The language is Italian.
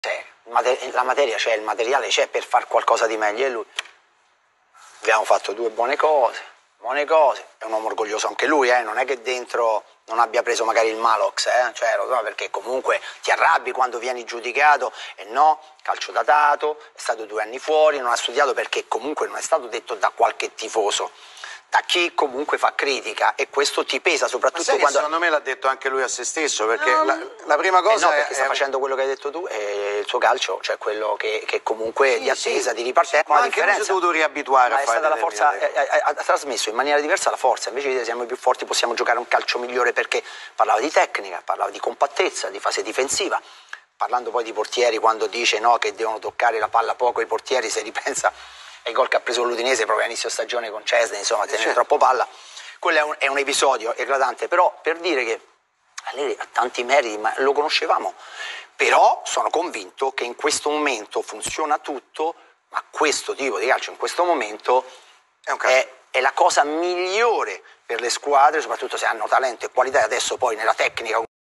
la materia c'è, il materiale c'è per fare qualcosa di meglio, e lui, abbiamo fatto due buone cose, è un uomo orgoglioso anche lui, non è che dentro non abbia preso magari il Malox, cioè, lo so, perché comunque ti arrabbi quando vieni giudicato, e no, calcio datato, è stato 2 anni fuori, non ha studiato, perché comunque non è stato detto da qualche tifoso, da chi comunque fa critica, e questo ti pesa soprattutto quando... secondo me l'ha detto anche lui a se stesso, perché la prima cosa no, perché sta facendo quello che hai detto tu, e il suo calcio, cioè quello che comunque di attesa, di ripartenza, ma anche lui si è dovuto riabituare a fare la forza, ha trasmesso in maniera diversa la forza, invece di dire siamo più forti, possiamo giocare un calcio migliore, perché parlava di tecnica, parlava di compattezza, di fase difensiva, parlando poi di portieri, quando dice no, che devono toccare la palla poco i portieri, se ripensa ai gol che ha preso l'Udinese proprio a inizio stagione con Cesne, insomma, tenere troppo palla, quello è un episodio eclatante, però per dire che Allegri ha tanti meriti, ma lo conoscevamo, però sono convinto che in questo momento funziona tutto, ma questo tipo di calcio in questo momento è la cosa migliore per le squadre, soprattutto se hanno talento e qualità, e adesso poi nella tecnica